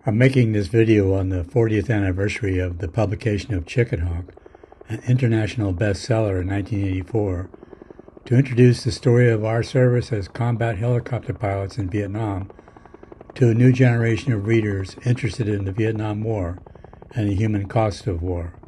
I'm making this video on the 40th anniversary of the publication of Chickenhawk, an international bestseller in 1984, to introduce the story of our service as combat helicopter pilots in Vietnam to a new generation of readers interested in the Vietnam War and the human cost of war.